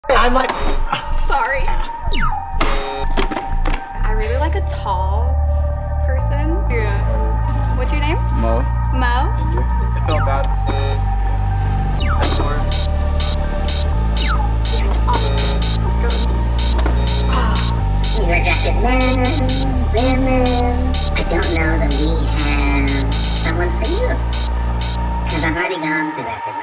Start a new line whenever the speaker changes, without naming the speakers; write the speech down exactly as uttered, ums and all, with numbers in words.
I'm like...
Sorry. I really like a tall person. Yeah. What's your name?
Mo.
Mo?
I felt bad. That's words.
We rejected men, women. I don't know that we have someone for you. Because I've already gone through everything.